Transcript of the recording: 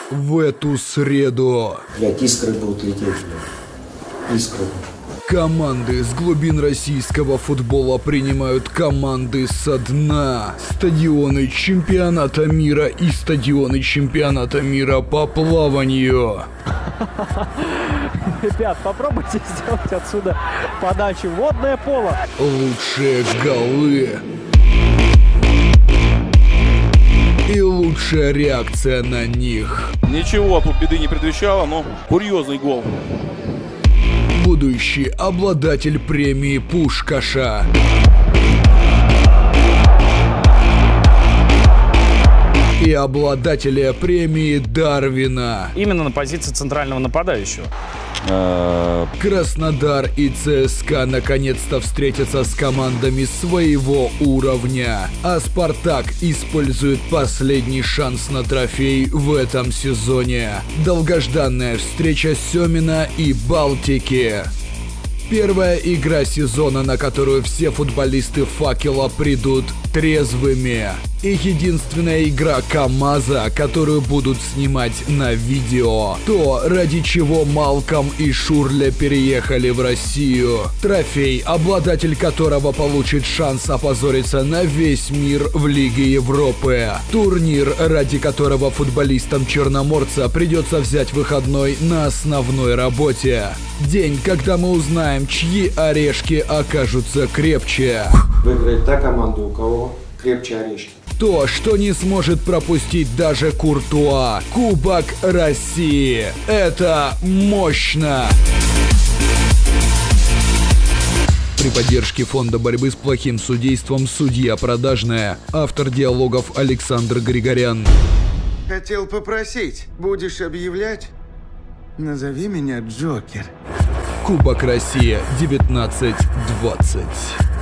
В эту среду Блять, искры будут лететь, блядь. Искры. команды с глубин российского футбола принимают команды со дна. Стадионы чемпионата мира и стадионы чемпионата мира по плаванию. Ребят, попробуйте сделать отсюда подачу. Водное поло. Лучшие голы. И лучшая реакция на них. Ничего тут беды не предвещало, но курьезный гол. Будущий обладатель премии Пушкаша. И обладателя премии Дарвина. Именно на позиции центрального нападающего. Краснодар и ЦСКА наконец-то встретятся с командами своего уровня. А Спартак использует последний шанс на трофей в этом сезоне. Долгожданная встреча Семина и Балтики. Первая игра сезона, на которую все футболисты «Факела» придут трезвыми. И единственная игра КамАЗа, которую будут снимать на видео. То, ради чего Малком и Шурля переехали в Россию. Трофей, обладатель которого получит шанс опозориться на весь мир в Лиге Европы. Турнир, ради которого футболистам Черноморца придется взять выходной на основной работе. День, когда мы узнаем, чьи орешки окажутся крепче. Выиграет та команда, у кого крепче орешки. То, что не сможет пропустить даже Куртуа. Кубок России. Это мощно! При поддержке Фонда борьбы с плохим судейством «Судья продажная». Автор диалогов Александр Григорян. Хотел попросить, будешь объявлять? Назови меня Джокер. Кубок России 19-20.